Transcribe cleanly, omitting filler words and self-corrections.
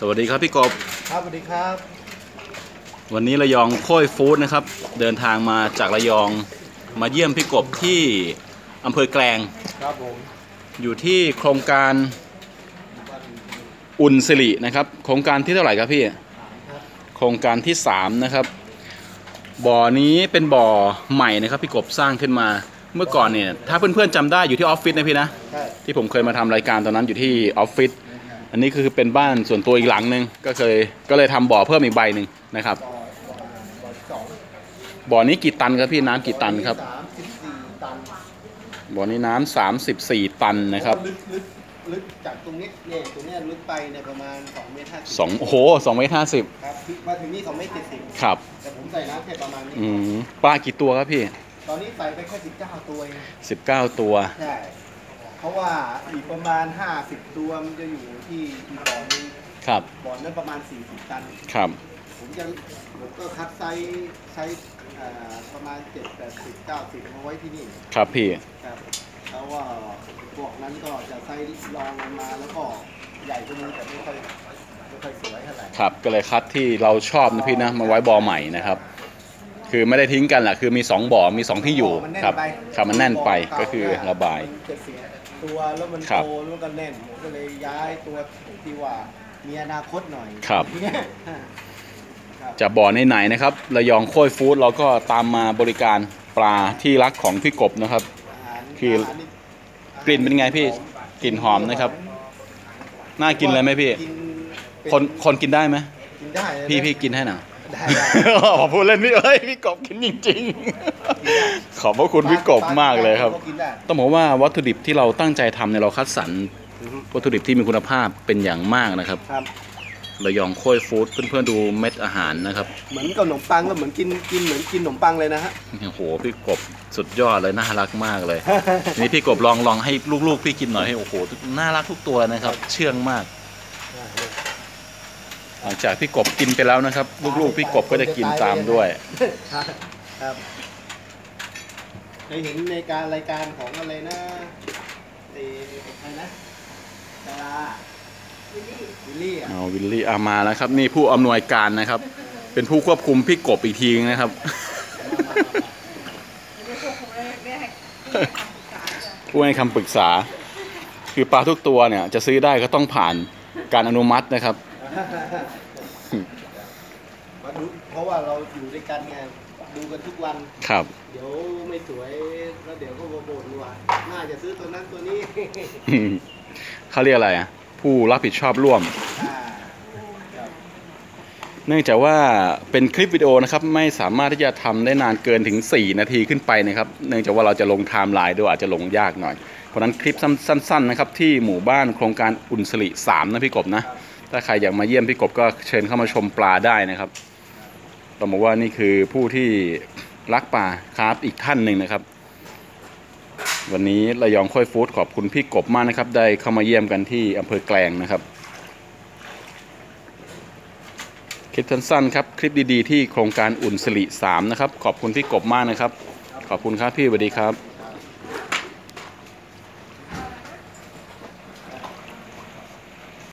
สวัสดีครับพี่กบครับสวัสดีครับวันนี้ระยองโค้ยฟู้ดนะครับเดินทางมาจากระยองมาเยี่ยมพี่กบที่อำเภอแกลงครับผมอยู่ที่โครงการอุ่นสิรินะครับโครงการที่เท่าไหร่ครับพี่โครงการที่3นะครับบ่อนี้เป็นบ่อใหม่นะครับพี่กบสร้างขึ้นมาเมื่อก่อนเนี่ยถ้าเพื่อนๆจำได้อยู่ที่ออฟฟิศนะพี่นะที่ผมเคยมาทำรายการตอนนั้นอยู่ที่ออฟฟิศอันนี้คือเป็นบ้านส่วนตัวอีกหลังนึงก็เลยทำบ่อเพิ่มอีกใบหนึ่งนะครับบ่อนี้กี่ตันครับพี่น้ำกี่ตันครับบ่อนี้น้ำ34 ตันนะครับลึกจากตรงนี้เนี่ยตรงนี้ลึกไปเนี่ยประมาณ2 เมตร 50 โอ้โห2 เมตร 50 ครับมาถึงนี่2 เมตร 70 ครับแต่ผมใส่น้ำแค่ประมาณนี้ปลากี่ตัวครับพี่ตอนนี้ใส่ไปแค่19 ตัวเอง 19 ตัวใช่เพราะว่าอีกประมาณ50 ตัวมันจะอยู่ที่บ่อนึงครับบ่อนั้นประมาณ40 ตันครับผมก็คัดไซส์ประมาณ7 80 90มาไว้ที่นี่ครับพี่ครับแล้วว่าพวกนั้นก็จะไซส์รองลงมาแล้วก็ใหญ่กว่านี้แต่ไม่ค่อยสวยเท่าไหร่ครับก็เลยคัดที่เราชอบนะพี่นะมาไว้บ่อใหม่นะครับคือไม่ได้ทิ้งกันแหละคือมี2บ่อมี2ที่อยู่ครับครับมันแน่นไปก็คือระบายตัวแล้วมันโตแล้วก็แน่นผมก็เลยย้ายตัวที่ว่ามีอนาคตหน่อยครับจะบ่อไหนนะครับระยองโค้ยฟู้ดเราก็ตามมาบริการปลาที่รักของพี่กบนะครับคือกลิ่นเป็นไงพี่กลิ่นหอมนะครับน่ากินเลยไหมพี่คนกินได้ไหมกินได้พี่กินให้หน่อยขอพูดเล่นพี่กบกินจริงๆขอบพระคุณพี่กบมากเลยครับต้องบอกว่าวัตถุดิบที่เราตั้งใจทำเนี่ยเราคัดสรรวัตถุดิบที่มีคุณภาพเป็นอย่างมากนะครับระยองโค้ยฟู้ดเพื่อนๆดูเม็ดอาหารนะครับเหมือนกับขนมปังแล้วเหมือนกินเหมือนกินขนมปังเลยนะฮะโอ้โหพี่กบสุดยอดเลยน่ารักมากเลยนี่พี่กบลองให้ลูกๆพี่กินหน่อยให้โอ้โหน่ารักทุกตัวนะครับเชื่องมากหลังจากพี่กบกินไปแล้วนะครับลูกๆพี่กบก็จะกินตามด้วยครับเคยเห็นในรายการของอะไรนะอะไรนะดาราวิลลี่มาแล้วครับนี่ผู้อำนวยการนะครับเป็นผู้ควบคุมพี่กบอีกทีนะครับผู้ให้คำปรึกษาคือปลาทุกตัวเนี่ยจะซื้อได้ก็ต้องผ่านการอนุมัตินะครับเพราะว่าเราอยู่ด้วยกันไงดูกันทุกวันครับเดี๋ยวไม่สวยแล้วเดี๋ยวก็บ่นว่าน่าจะซื้อตัวนั้นตัวนี้เขาเรียกอะไรอ่ะผู้รับผิดชอบร่วมเนื่องจากว่าเป็นคลิปวิดีโอนะครับไม่สามารถที่จะทำได้นานเกินถึง4 นาทีขึ้นไปนะครับเนื่องจากว่าเราจะลงไทม์ไลน์ด้วยอาจจะลงยากหน่อยเพราะนั้นคลิปสั้นๆนะครับที่หมู่บ้านโครงการอุ่นสิริ3นะพี่กบนะถ้าใครอยากมาเยี่ยมพี่กบก็เชิญเข้ามาชมปลาได้นะครับต้องบอกว่านี่คือผู้ที่รักปลาครับอีกท่านหนึ่งนะครับวันนี้ระยองโค้ยฟู้ดขอบคุณพี่กบมากนะครับได้เข้ามาเยี่ยมกันที่อำเภอแกลงนะครับคลิปสั้นๆครับคลิปดีๆที่โครงการอุ่นสิริ3นะครับขอบคุณพี่กบมากนะครับขอบคุณครับพี่สวัสดีครับ